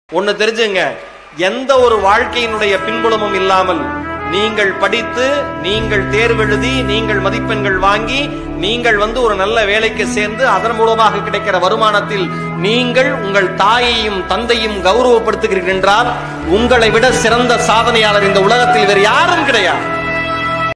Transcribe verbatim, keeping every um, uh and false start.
ஒன்னு தெரிஞ்சுங்க, எந்த ஒரு வாழ்க்கையினுடைய பின்புலமும் இல்லாமல் நீங்கள் படித்து நீங்கள் தேர்வெழுதி நீங்கள் மதிப்பெண்கள் வாங்கி நீங்கள் வந்து ஒரு நல்ல வேலைக்கு சேர்ந்து அதன் மூலமாக கிடைக்கிற வருமானத்தில் நீங்கள் உங்கள் தாயையும் தந்தையும் கௌரவப்படுத்துகிறீர்கள் என்றால் உங்களை விட சிறந்த சாதனையாளர் இந்த உலகத்தில் வேறு யாரும் கிடையாது.